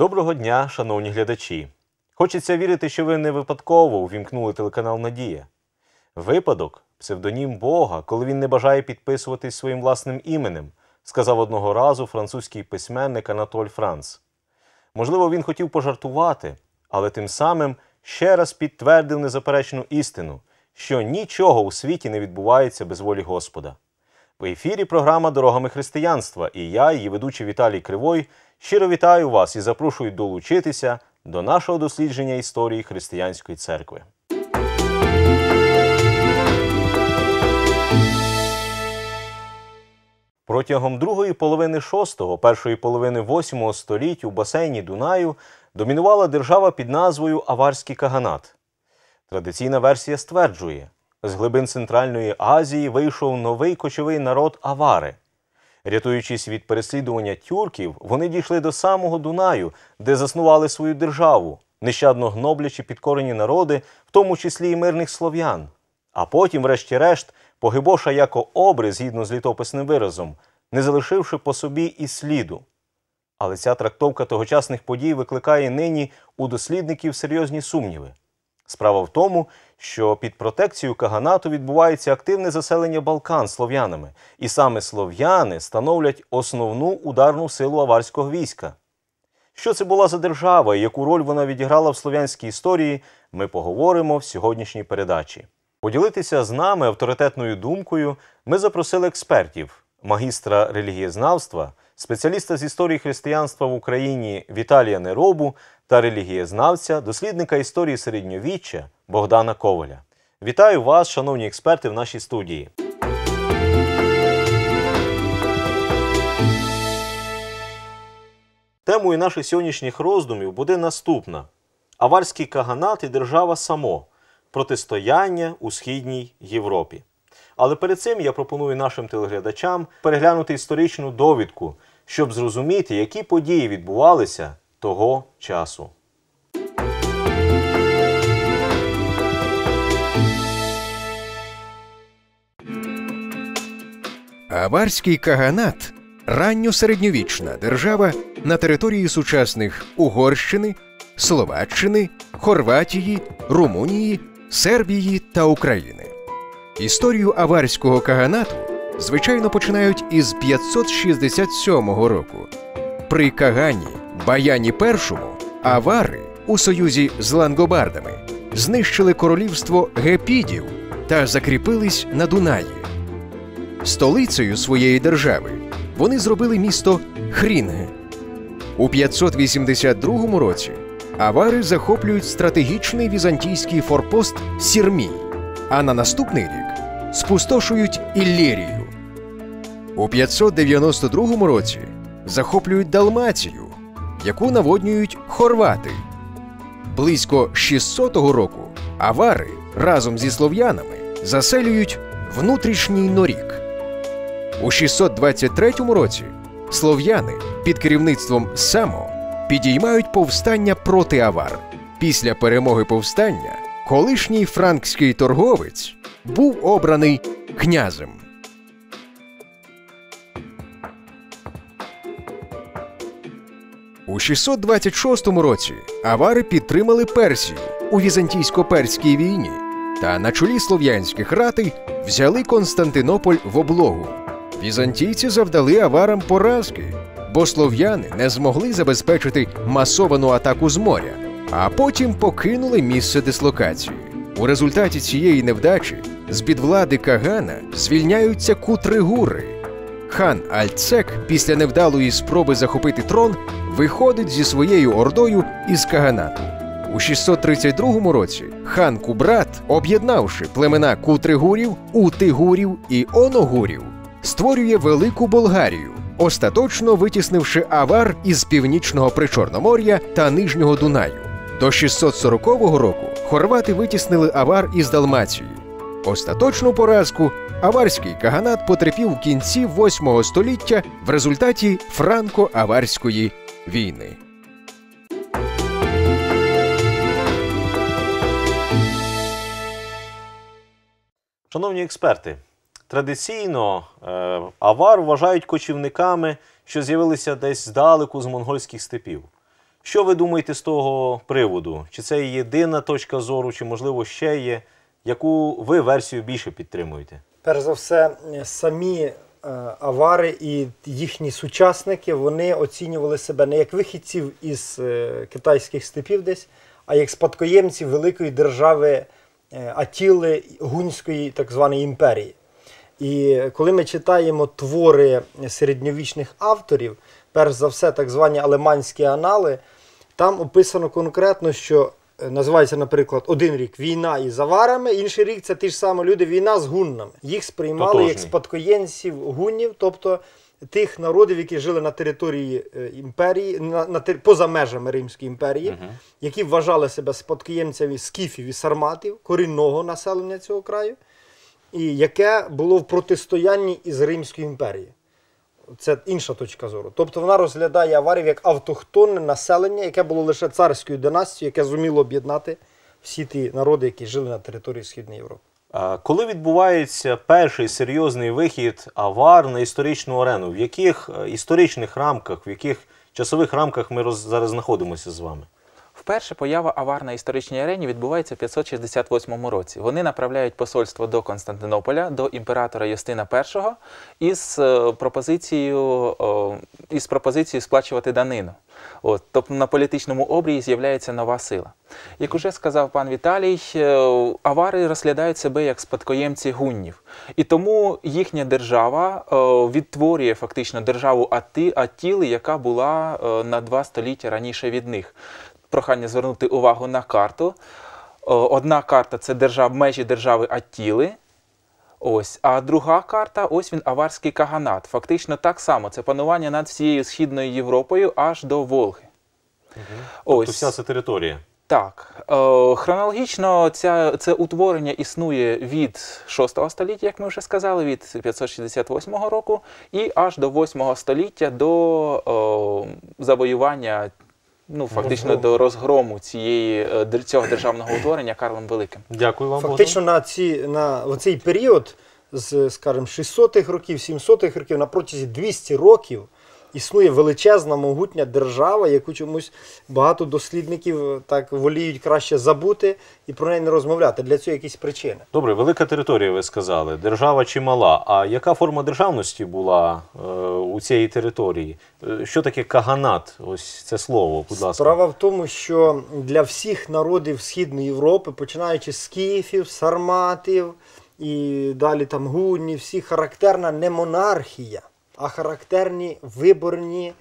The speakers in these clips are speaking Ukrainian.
Доброго дня, шановні глядачі! Хочеться вірити, що ви не випадково увімкнули телеканал «Надія». Випадок – псевдонім Бога, коли він не бажає підписуватись своїм власним іменем, сказав одного разу французький письменник Анатоль Франц. Можливо, він хотів пожартувати, але тим самим ще раз підтвердив незаперечну істину, що нічого у світі не відбувається без волі Господа. В ефірі програма «Дорогами християнства» і я, її ведучий Віталій Кривой, щиро вітаю вас і запрошую долучитися до нашого дослідження історії християнської церкви. Протягом другої половини VI, першої половини VIII століть у басейні Дунаю домінувала держава під назвою Аварський каганат. Традиційна версія стверджує, з глибин Центральної Азії вийшов новий кочовий народ авари. Рятуючись від переслідування тюрків, вони дійшли до самого Дунаю, де заснували свою державу, нещадно гноблячи підкорені народи, в тому числі і мирних слов'ян. А потім, врешті-решт, погибоша яко обри, згідно з літописним виразом, не залишивши по собі і сліду. Але ця трактовка тогочасних подій викликає нині у дослідників серйозні сумніви. Справа в тому, що під протекцією каганату відбувається активне заселення Балкан слов'янами, і саме слов'яни становлять основну ударну силу аварського війська. Що це була за держава і яку роль вона відіграла в слов'янській історії, ми поговоримо в сьогоднішній передачі. Поділитися з нами авторитетною думкою ми запросили експертів, магістра релігієзнавства, спеціаліста з історії християнства в Україні Віталія Неробу та релігієзнавця, дослідника історії середньовіччя Богдана Коваля. Вітаю вас, шановні експерти, в нашій студії. Темою наших сьогоднішніх роздумів буде наступна: Аварський каганат і держава само. Протистояння у Східній Європі. Але перед цим я пропоную нашим телеглядачам переглянути історичну довідку, щоб зрозуміти, які події відбувалися того часу. Аварський каганат – ранньосередньовічна держава на території сучасних Угорщини, Словаччини, Хорватії, Румунії, Сербії та України. Історію аварського каганату, звичайно, починають із 567 року. При Кагані Баяні І авари у союзі з лангобардами знищили королівство гепідів та закріпились на Дунаї. Столицею своєї держави вони зробили місто Хрінге. У 582 році авари захоплюють стратегічний візантійський форпост Сірмій, а на наступний рік спустошують Іллірію. У 592 році захоплюють Далмацію, яку наводнюють хорвати. Близько 600 року авари разом зі слов'янами заселюють внутрішній Норік. У 623 році слов'яни під керівництвом Само підіймають повстання проти авар. Після перемоги повстання колишній франкський торговець був обраний князем. У 626 році авари підтримали Персію у Візантійсько-перській війні та на чолі слов'янських ратей взяли Константинополь в облогу. Візантійці завдали аварам поразки, бо слов'яни не змогли забезпечити масовану атаку з моря, а потім покинули місце дислокації. У результаті цієї невдачі з-під влади Кагана звільняються кутригури. Хан Альтсек після невдалої спроби захопити трон виходить зі своєю ордою із Каганату. У 632 році хан Кубрат, об'єднавши племена кутригурів, утигурів і оногурів, створює Велику Болгарію, остаточно витіснивши авар із північного Причорномор'я та Нижнього Дунаю. До 640 року хорвати витіснили авар із Далмації. Остаточну поразку аварський каганат потерпів в кінці 8 століття в результаті франко-аварської війни. Шановні експерти, традиційно авар вважають кочівниками, що з'явилися десь здалеку з монгольських степів. Що ви думаєте з того приводу? Чи це єдина точка зору, чи, можливо, ще є? Яку ви версію більше підтримуєте? Перш за все, самі авари і їхні сучасники, вони оцінювали себе не як вихідців із китайських степів десь, а як спадкоємців великої держави Атіли, Гунської так званої імперії. І коли ми читаємо твори середньовічних авторів, перш за все так звані алеманські анали, там описано конкретно, що називається, наприклад, один рік війна із аварами, інший рік це ті ж самі люди, війна з гуннами. Їх сприймали як спадкоємців гуннів, тобто тих народів, які жили на території імперії, поза межами Римської імперії, які вважали себе спадкоємцями скіфів і сарматів, корінного населення цього краю, і яке було в протистоянні із Римською імперією. Це інша точка зору. Тобто вона розглядає аварів як автохтонне населення, яке було лише царською династією, яке зуміло об'єднати всі ті народи, які жили на території Східної Європи. Коли відбувається перший серйозний вихід авар на історичну арену? В яких історичних рамках, в яких часових рамках ми зараз знаходимося з вами? Вперше поява авар на історичній арені відбувається в 568 році. Вони направляють посольство до Константинополя, до імператора Юстина І із пропозицією сплачувати данину. Тобто на політичному обрії з'являється нова сила. Як уже сказав пан Віталій, авари розглядають себе як спадкоємці гуннів. І тому їхня держава відтворює фактично державу Аттіли, яка була на 2 століття раніше від них. Прохання звернути увагу на карту. Одна карта – це межі держави Аттіли, а друга карта – ось він, аварський каганат. Фактично так само, це панування над всією Східною Європою аж до Волги. Тобто вся ця територія? Так. Хронологічно це утворення існує від 6 століття, як ми вже сказали, від 568 року, і аж до 8 століття, до завоювання, фактично до розгрому цього державного утворення Карлом Великим. Дякую вам, фактично на цей період з, скажімо, 600-х років, 700-х років, на протязі 200 років існує величезна, могутня держава, яку чомусь багато дослідників так воліють краще забути і про неї не розмовляти. Для цього якісь причини. Добре, велика територія, ви сказали. Держава чимала. А яка форма державності була у цієї території? Що таке каганат? Ось це слово, будь ласка. Справа в тому, що для всіх народів Східної Європи, починаючи з скіфів, сарматів і далі там гуннів, всі характерна не монархія, а характерні виборні,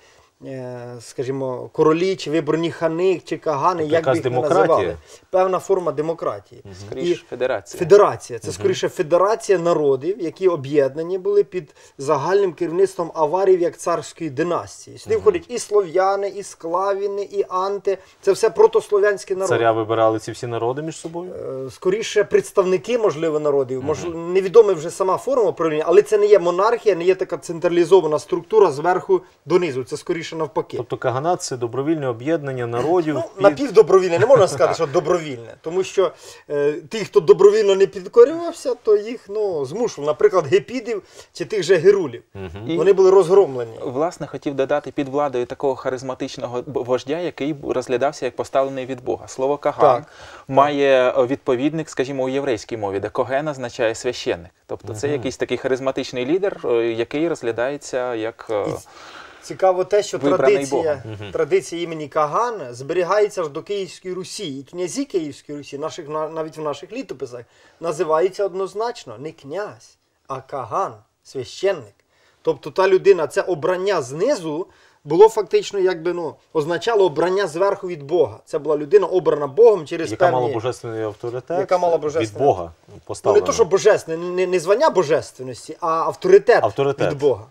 скажімо, королі, чи виборні хани, чи кагани, як би їх не називали. Певна форма демократії. Скоріше федерація. Федерація. Це скоріше федерація народів, які об'єднані були під загальним керівництвом аварів як царської династії. Сюди входять і слов'яни, і склавіни, і анти. Це все протослов'янські народи. Царя вибирали ці всі народи між собою? Скоріше представники, можливо, народів. Невідома вже сама форма управління, але це не є монархія, не є така централізована структура зверху донизу. Це скоріше навпаки. Тобто каганат – це добровільне об'єднання народів? Напівдобровільне, не можна сказати, що добровільне. Тому що ті, хто добровільно не підкорювався, то їх змушував. Наприклад, гепідів чи тих же герулів. Вони були розгромлені. Власне, хотів додати під владою такого харизматичного вождя, який розглядався як поставлений від Бога. Слово «каган» має відповідник, скажімо, у єврейській мові, де «коген» означає священник. Тобто це якийсь такий харизматичний лідер, який розглядається як... Цікаво те, що традиція імені Каган зберігається аж до Київської Русі. І князі Київської Русі, навіть в наших літописах, називаються однозначно не князь, а Каган, священник. Тобто та людина, це обрання знизу, було фактично, означало обрання зверху від Бога. Це була людина, обрана Богом через певні... Яка мала божественний авторитет від Бога поставлена. Не то, що божественне, не звання божественності, а авторитет. від Бога.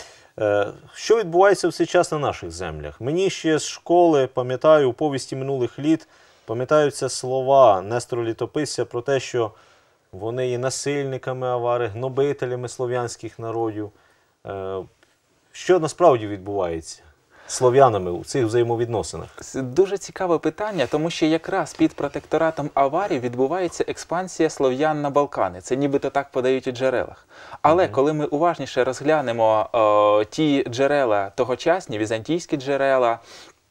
Що відбувається в цей час на наших землях? Мені ще з школи, пам'ятаю, у повісті минулих літ, пам'ятаються слова Нестора Літописця про те, що вони є насильниками авари, гнобителями слов'янських народів. Що насправді відбувається з слов'янами у цих взаємовідносинах? Дуже цікаве питання, тому що якраз під протекторатом аварів відбувається експансія слов'ян на Балкани. Це нібито так подають у джерелах. Але коли ми уважніше розглянемо ті джерела тогочасні, візантійські джерела,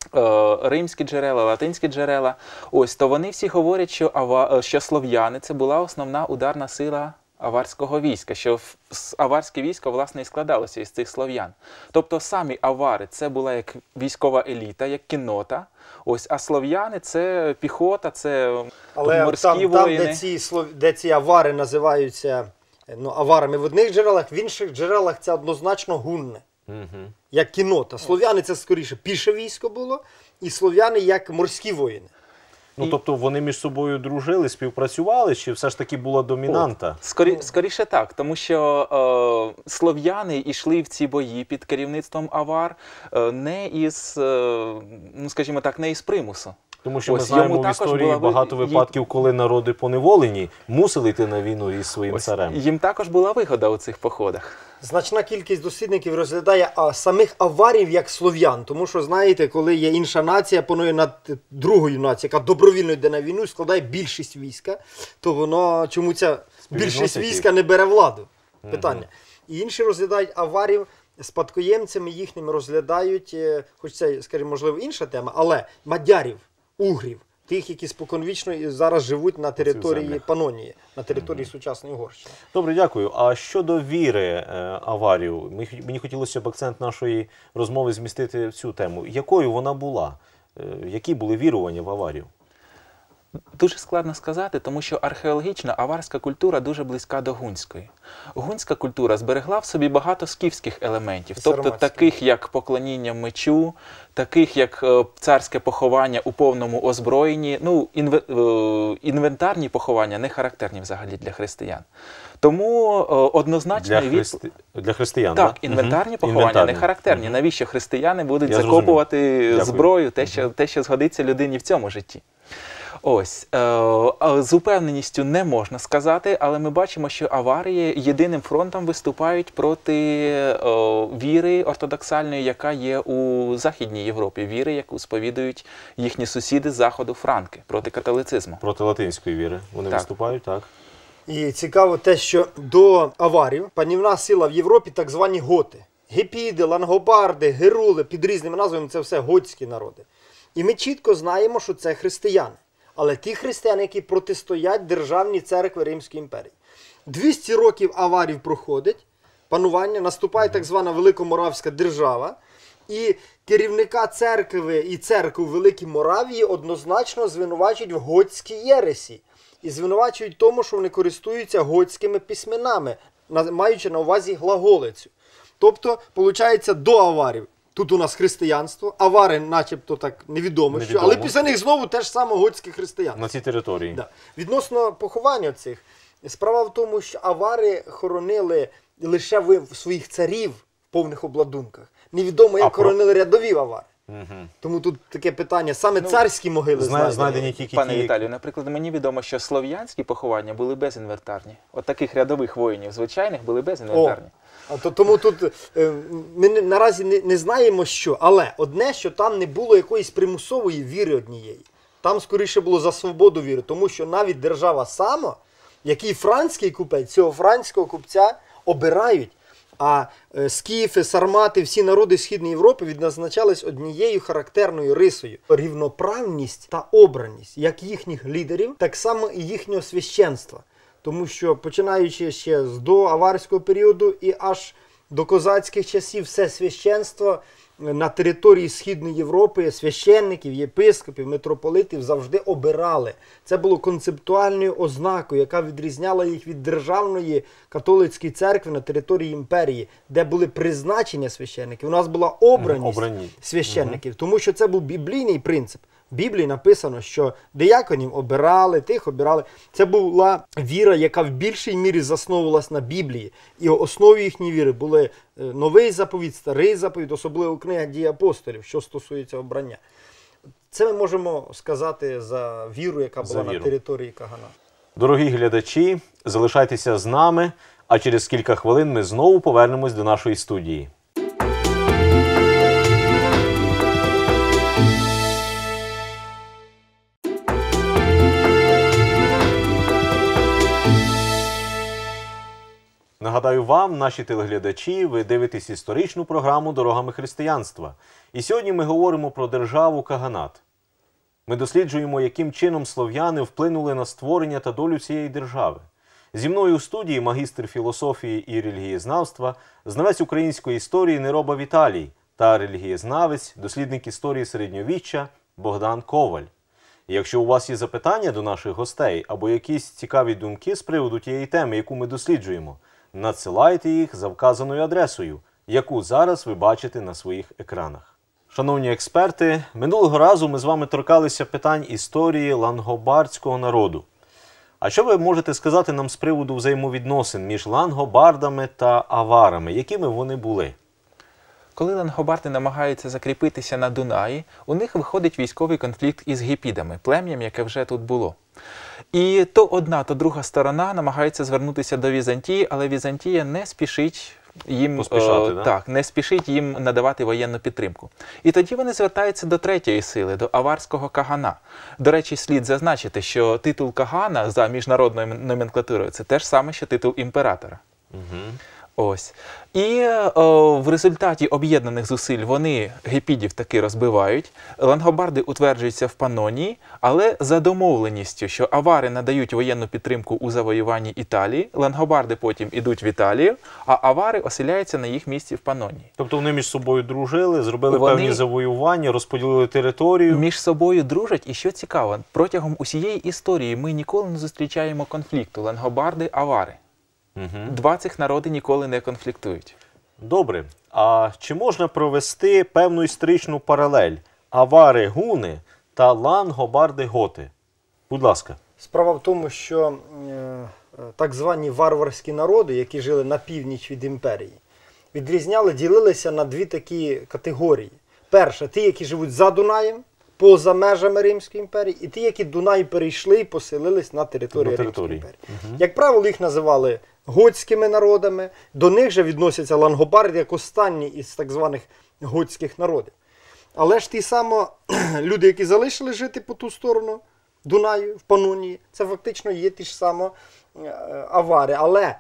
римські джерела, латинські джерела, ось, то вони всі говорять, що слов'яни – це була основна ударна сила аварського війська, що аварське військо, власне, і складалося із цих слов'ян. Тобто самі авари – це була як військова еліта, як кіннота, ось, а слов'яни – це піхота, це морські воїни. Де ці авари називаються аварами в одних джерелах, в інших джерелах це однозначно гунни. Як кіннота. Слов'яни це скоріше піше військо було, і слов'яни як морські воїни. Тобто вони між собою дружили, співпрацювали, чи все ж таки була домінанта? Скоріше так, тому що слов'яни йшли в ці бої під керівництвом авар не із, скажімо так, не із примусу. Тому що ми знаємо в історії багато випадків, коли народи поневолені мусили йти на війну із своїм царем. Їм також була вигода у цих походах. Значна кількість дослідників розглядає самих аварів як слов'ян. Тому що, знаєте, коли є інша нація, панує над другою нацією, яка добровільно йде на війну і складає більшість війська, то воно, чому ця більшість війська не бере владу? Питання. І інші розглядають аварів спадкоємцями їхніми, розглядають, хоч це, скажімо, можливо, інша тема, але мадярів, угрів, тих, які споконвічно і зараз живуть на території Панонії, на території сучасної Угорщини. Добре, дякую. А щодо віри аварів, мені хотілося б акцент нашої розмови змістити в цю тему. Якою вона була? Які були вірування в аварів? Дуже складно сказати, тому що археологічно аварська культура дуже близька до гунської. Гунська культура зберегла в собі багато скіфських елементів, тобто таких як поклоніння мечу, таких як царське поховання у повному озброєнні, інвентарні поховання не характерні взагалі для християн. Тому однозначно... Для християн, так? Так, інвентарні поховання не характерні. Навіщо християни будуть закопувати зброю, те, що згодиться людині в цьому житті? Ось, з упевненістю не можна сказати, але ми бачимо, що аварії єдиним фронтом виступають проти віри ортодоксальної, яка є у Західній Європі, віри, яку сповідують їхні сусіди з заходу франки, проти католицизму. Проти латинської віри вони виступають, так. І цікаво те, що до аварів панівна сила в Європі так звані готи. Гепіди, лангобарди, герули, під різними назвами це все готські народи. І ми чітко знаємо, що це християни. Але ті християни, які протистоять державній церкві Римської імперії. 200 років аварів проходить, панування, наступає так звана Великоморавська держава, і керівника церкви і церкви Великій Моравії однозначно звинувачують в готській єресі. І звинувачують в тому, що вони користуються готськими письменами, маючи на увазі глаголицю. Тобто, виходить, до аварів. Тут у нас християнство, авари начебто так невідомо, що, але після них знову теж саме готське християнство. На цій території. Да. Відносно поховання цих, справа в тому, що авари хоронили лише в своїх царів в повних обладунках. Невідомо, як хоронили рядові авари. Тому тут таке питання, саме царські могили знайдені тільки Пане Віталію, наприклад, мені відомо, що слов'янські поховання були безінвентарні. От таких рядових воїнів, звичайних, були безінвентарні. Тому тут ми наразі не знаємо що, але одне, що там не було якоїсь примусової віри однієї. Там скоріше було за свободу віри, тому що навіть держава сама, який франський купець, цього франського купця обирають, а скіфи, сармати, всі народи Східної Європи відзначались однією характерною рисою – рівноправність та обраність як їхніх лідерів, так само і їхнього священства. Тому що, починаючи ще з доаварського періоду і аж до козацьких часів, все священство на території Східної Європи, священників, єпископів, митрополитів завжди обирали. Це було концептуальною ознакою, яка відрізняла їх від державної католицької церкви на території імперії, де були призначення священників. У нас була обраність священників, тому що це був біблійний принцип. В Біблії написано, що дияконів обирали, тих обирали. Це була віра, яка в більшій мірі засновувалась на Біблії. І основою їхньої віри були Новий заповіт, Старий заповіт, особливо книга «Дії апостолів», що стосується обрання. Це ми можемо сказати за віру, яка була на території Каганату. Дорогі глядачі, залишайтеся з нами, а через кілька хвилин ми знову повернемось до нашої студії. Нагадаю вам, наші телеглядачі, ви дивитесь історичну програму «Дорогами християнства». І сьогодні ми говоримо про державу Каганат. Ми досліджуємо, яким чином слов'яни вплинули на створення та долю цієї держави. Зі мною у студії магістр філософії і релігієзнавства, знавець української історії Нероба Віталій та релігієзнавець, дослідник історії середньовіччя Богдан Коваль. І якщо у вас є запитання до наших гостей або якісь цікаві думки з приводу тієї теми, яку ми досліджуємо, надсилайте їх за вказаною адресою, яку зараз ви бачите на своїх екранах. Шановні експерти, минулого разу ми з вами торкалися питань історії лангобардського народу. А що ви можете сказати нам з приводу взаємовідносин між лангобардами та аварами? Якими вони були? Коли лангобарди намагаються закріпитися на Дунаї, у них виходить військовий конфлікт із гепідами, плем'ям, яке вже тут було. І то одна, то друга сторона намагаються звернутися до Візантії, але Візантія не спішить їм, не спішить їм надавати воєнну підтримку. І тоді вони звертаються до третьої сили, до аварського кагана. До речі, слід зазначити, що титул кагана за міжнародною номенклатурою – це те ж саме, що титул імператора. Ось. І в результаті об'єднаних зусиль вони гепідів таки розбивають, лангобарди утверджуються в Панонії, але за домовленістю, що авари надають воєнну підтримку у завоюванні Італії, лангобарди потім ідуть в Італію, а авари оселяються на їх місці в Панонії. Тобто вони між собою дружили, зробили певні завоювання, розподілили територію? Між собою дружать, і що цікаво, протягом усієї історії ми ніколи не зустрічаємо конфлікту лангобарди-авари. Два цих народи ніколи не конфліктують. Добре. А чи можна провести певну історичну паралель авари-гуни та лангобарди-готи? Будь ласка. Справа в тому, що так звані варварські народи, які жили на північ від імперії, ділилися на дві такі категорії. Перша – ті, які живуть за Дунаєм, поза межами Римської імперії, і ті, які Дунай перейшли і поселились на території Римської імперії. Як правило, їх називали готськими народами, до них же відносяться лангобарди як останні із так званих готських народів. Але ж ті самі люди, які залишили жити по ту сторону Дунаю, в Панонії, це фактично є ті ж самі авари. Але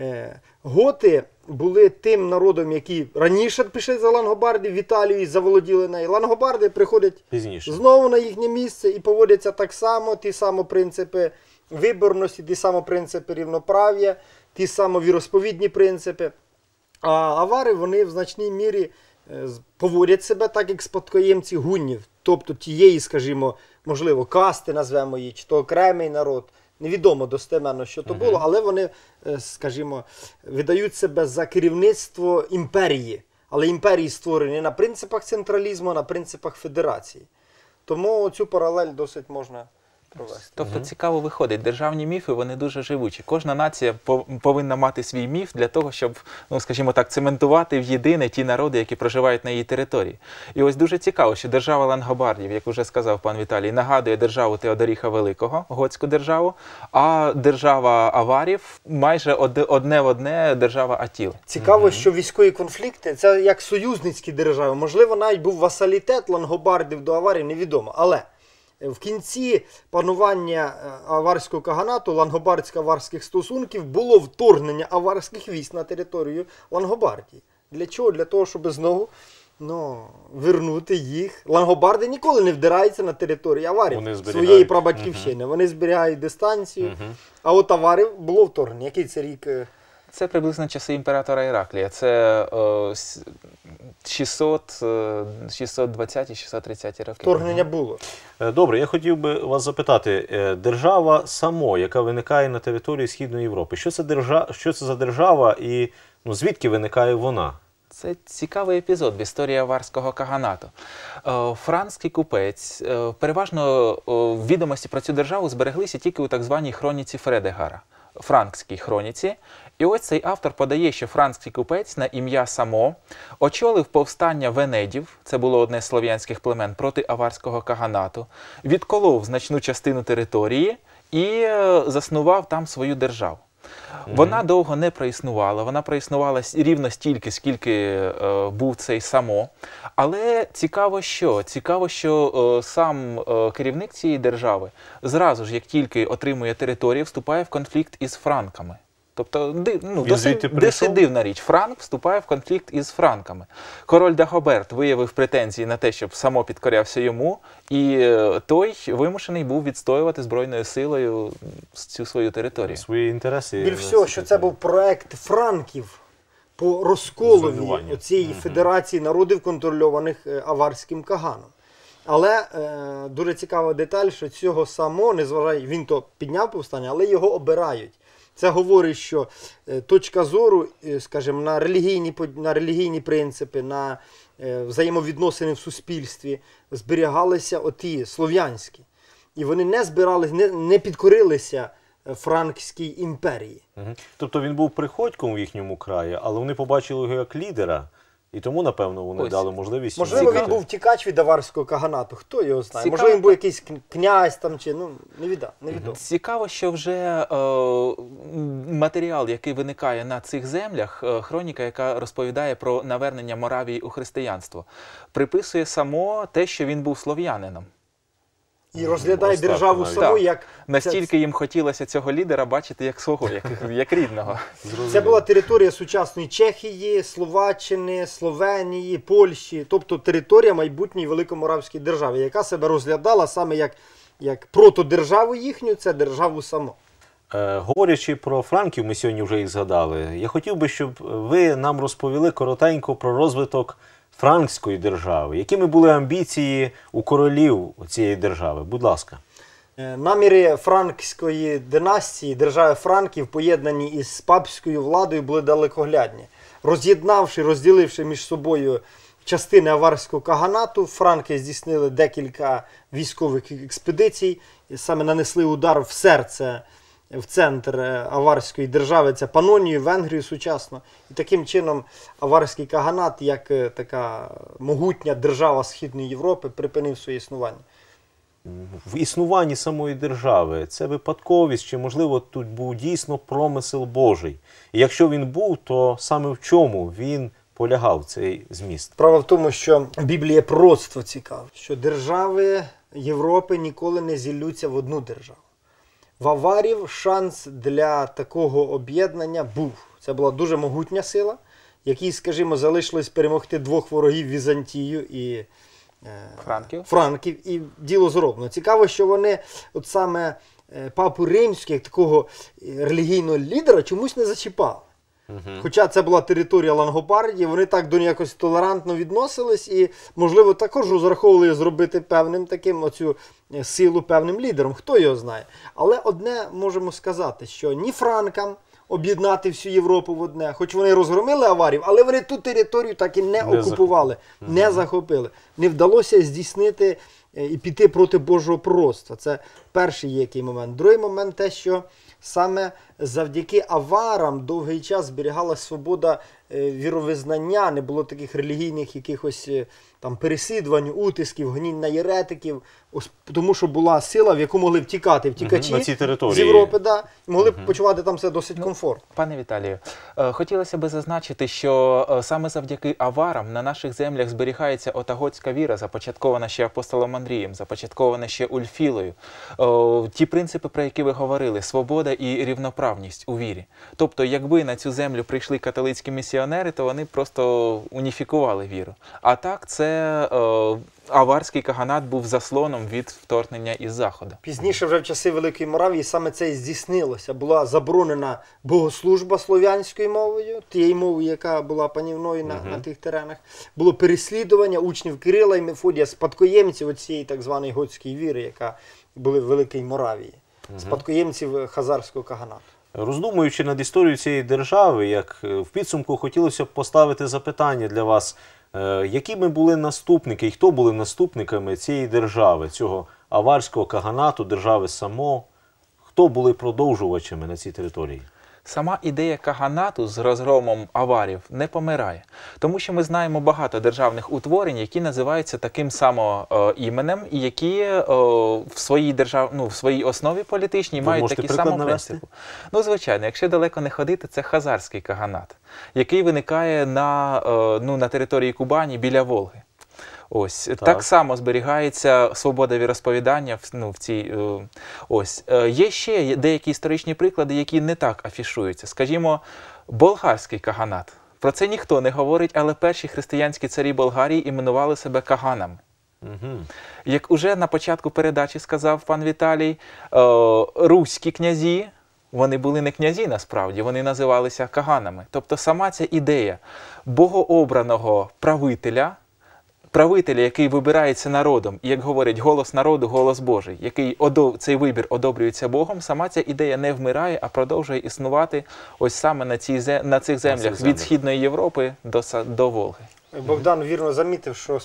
готи були тим народом, які раніше пішли за лангобардів в Італію і заволоділи нею. Лангобарди приходять знову на їхнє місце і поводяться так само, ті самі принципи виборності, ті самі принципи рівноправ'я, ті самі віросповідні принципи. А авари, вони в значній мірі поводять себе так, як спадкоємці гуннів. Тобто тієї, скажімо, можливо, касти, назвемо її, чи то окремий народ. Невідомо достеменно, що то було, але вони, скажімо, видають себе за керівництво імперії. Але імперії створені не на принципах централізму, а на принципах федерації. Тому цю паралель досить можна провести. Тобто цікаво виходить, державні міфи, вони дуже живучі. Кожна нація повинна мати свій міф для того, щоб, ну, скажімо так, цементувати в єдине ті народи, які проживають на її території. І ось дуже цікаво, що держава лангобардів, як вже сказав пан Віталій, нагадує державу Теодоріха Великого, готську державу, а держава аварів майже одне в одне держава Атіли. Цікаво, що військові конфлікти – це як союзницькі держави. Можливо, навіть був васалітет лангобардів до аварів, невідомо. Але в кінці панування аварського каганату, лангобардсько-аварських стосунків, було вторгнення аварських військ на територію Лангобардії. Для чого? Для того, щоб знову вернути їх. Лангобарди ніколи не вдираються на територію аварів своєї прабатьківщини. Вони зберігають дистанцію. А от аварів було вторгнення. Який це рік? Це приблизно часи імператора Іраклія. Це 620-630 роки. Вторгнення було. Добре, я хотів би вас запитати. Держава Само, яка виникає на території Східної Європи, що це за держава і звідки виникає вона? Це цікавий епізод в історії аварського каганату. Франкський купець, переважно відомості про цю державу збереглися тільки у так званій хроніці Фредегара, франкській хроніці. І ось цей автор подає, що франкський купець на ім'я Само очолив повстання венедів, це було одне з слов'янських племен, проти аварського каганату, відколов значну частину території і заснував там свою державу. Вона довго не проіснувала, вона проіснувала рівно стільки, скільки був цей Само. Але цікаво, що сам керівник цієї держави зразу ж, як тільки отримує територію, вступає в конфлікт із франками. Тобто, Він звідти прийшов? досить дивна річ. Франк вступає в конфлікт із франками. Король Дагоберт виявив претензії на те, щоб само підкорявся йому, і той вимушений був відстоювати збройною силою цю свою територію. Свої інтереси. Більш всього, що це був проект франків по розколові Зруйнування. цієї федерації народів, контрольованих аварським Каганом. Але дуже цікава деталь, що цього самого, незважаючи, він то підняв повстання, але його обирають. Це говорить, що точка зору, скажімо, на релігійні принципи, на взаємовідносини в суспільстві зберігалися оті слов'янські. І вони не збирались, не підкорилися Франкській імперії. Тобто він був приходьком в їхньому краї, але вони побачили його як лідера, і тому, напевно, вони Ось. дали можливість... Можливо, йому він був втікач від аварського каганату, хто його знає. Цікаво. Можливо, він був якийсь князь там, чи, невідомо. Цікаво, що вже матеріал, який виникає на цих землях, хроніка, яка розповідає про навернення Моравії у християнство, приписує само те, що він був слов'янином. І розглядає Остап державу навіть. саму Так. як... Настільки їм хотілося цього лідера бачити як свого, як рідного. Це була територія сучасної Чехії, Словаччини, Словенії, Польщі, тобто територія майбутньої Великоморавської держави, яка себе розглядала саме як протодержаву їхню, це державу саму. Говорячи про франків, ми сьогодні вже їх згадали, я хотів би, щоб ви нам розповіли коротенько про розвиток франкської держави. Якими були амбіції у королів цієї держави? Будь ласка. Наміри франкської династії, держави франків, поєднані із папською владою, були далекоглядні. Роз'єднавши, розділивши між собою частини аварського каганату, франки здійснили декілька військових експедицій, і саме нанесли удар в серце, в центр аварської держави, це Панонію, Венгрію сучасно. І таким чином аварський каганат, як така могутня держава Східної Європи, припинив своє існування. В існуванні самої держави це випадковість, чи, можливо, тут був дійсно промисел Божий? І якщо він був, то саме в чому він полягав, цей зміст? Справа в тому, що Біблія пророцтво цікаве, що держави Європи ніколи не зіллються в одну державу. В аварів шанс для такого об'єднання був. Це була дуже могутня сила, якій, скажімо, залишилось перемогти двох ворогів Візантію і Франків, і діло зроблено. Цікаво, що вони, от саме Папу Римського, як такого релігійного лідера, чомусь не зачіпали. Хоча це була територія Лангобардії, вони так до нього якось толерантно відносились і, можливо, також розраховували зробити певним таким оцю силу певним лідером, хто його знає. Але одне можемо сказати, що ні франкам об'єднати всю Європу в одне, хоч вони розгромили аварів, але вони ту територію так і не окупували, не захопили. Не вдалося здійснити і піти проти Божого пророцтва. Це перший є який момент. Другий момент те, що саме завдяки аварам довгий час зберігалася свобода віровизнання, не було таких релігійних якихось там переслідувань, утисків, гонінь на єретиків, тому що була сила, в яку могли втікати втікачі на цій території. з Європи, і могли почувати там себе досить комфортно. Пане Віталію, хотілося б зазначити, що саме завдяки аварам на наших землях зберігається ота готська віра, започаткована ще апостолом Андрієм, започаткована ще Ульфілою. Ті принципи, про які ви говорили, свобода і рівноправність у вірі. Тобто, якби на цю землю прийшли католицькі місіонери, то вони просто уніфікували віру. А так, це аварський каганат був заслоном від вторгнення із Заходу. Пізніше, вже в часи Великої Моравії, саме це і здійснилося. Була заборонена богослужба слов'янською мовою, тією мовою, яка була панівною на тих теренах. Було переслідування учнів Кирила і Мефодія, спадкоємців цієї так званої готської віри, яка були в Великій Моравії. Спадкоємців хазарського каганату. Роздумуючи над історією цієї держави, як в підсумку хотілося б поставити запитання для вас, якими були наступники і хто були наступниками цієї держави, цього аварського каганату, держави само, хто були продовжувачами на цій території? Сама ідея каганату з розгромом аварів не помирає. Тому що ми знаємо багато державних утворень, які називаються таким само іменем, і які в своїй основі політичній мають такі самі принципи. Ну, звичайно, якщо далеко не ходити, це хазарський каганат, який виникає на території Кубані біля Волги. Ось так само зберігається свобода віросповідання в цій ось. Є ще деякі історичні приклади, які не так афішуються. Скажімо, болгарський каганат. Про це ніхто не говорить, але перші християнські царі Болгарії іменували себе каганами. Як уже на початку передачі сказав пан Віталій, руські князі, вони були не князі насправді, вони називалися каганами. Тобто сама ця ідея богообраного правителя, який вибирається народом, і, як говорять, голос народу, голос Божий, який цей вибір одобрюється Богом, сама ця ідея не вмирає, а продовжує існувати ось саме на цих землях від Східної Європи до Волги. Богдан вірно замітив, що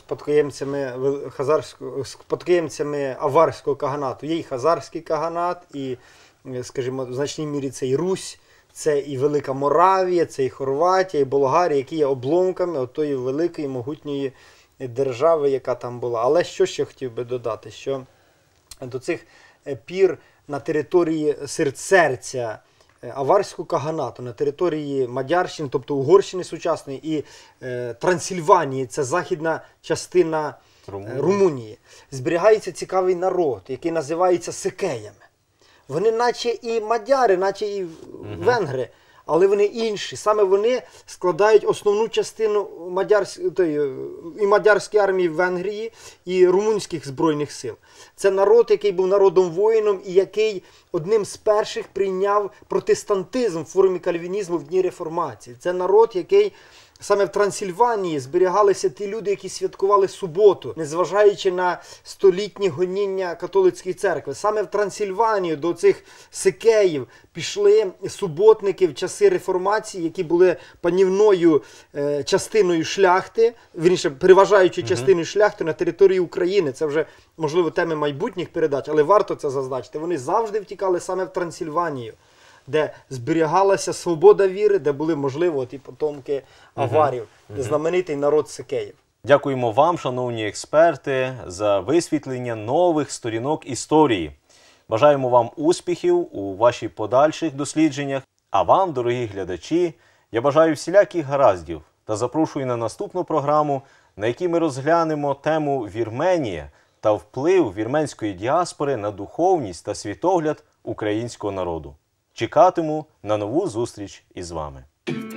спадкоємцями аварського каганату є і хазарський каганат, і, скажімо, в значній мірі це і Русь, це і Велика Моравія, це і Хорватія, і Болгарія, які є обломками отої великої могутньої держави, яка там була. Але що ще хотів би додати, що до цих пір на території серця аварського каганату, на території Мадярщини, тобто Угорщини сучасної, і Трансильванії, це західна частина Румунії, зберігається цікавий народ, який називається Секеями. Вони наче і мадяри, наче і венгри, але вони інші. Саме вони складають основну частину і мадярської армії в Венгрії, і румунських збройних сил. Це народ, який був народом-воїном і який одним з перших прийняв протестантизм в формі кальвінізму в дні реформації. Це народ, який саме в Трансильванії зберігалися ті люди, які святкували суботу, незважаючи на столітні гоніння католицької церкви. Саме в Трансильванію до цих секеїв пішли суботники в часи реформації, які були панівною частиною шляхти, вірніше, переважаючою частиною шляхти на території України. Це вже, можливо, теми майбутніх передач, але варто це зазначити. Вони завжди втікали саме в Трансильванію, де зберігалася свобода віри, де були, можливо, ті потомки аварів, знаменитий народ Секеїв. Дякуємо вам, шановні експерти, за висвітлення нових сторінок історії. Бажаємо вам успіхів у ваших подальших дослідженнях. А вам, дорогі глядачі, я бажаю всіляких гараздів та запрошую на наступну програму, на якій ми розглянемо тему Вірменія та вплив вірменської діаспори на духовність та світогляд українського народу. Чекатиму на нову зустріч із вами.